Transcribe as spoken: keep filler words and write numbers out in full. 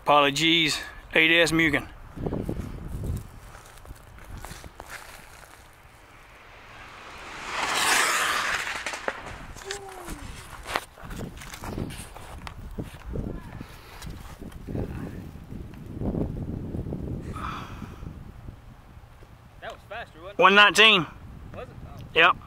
Polly G's eight S Mugen. That was faster, wasn't it? one nineteen. Was it? Oh. Yep.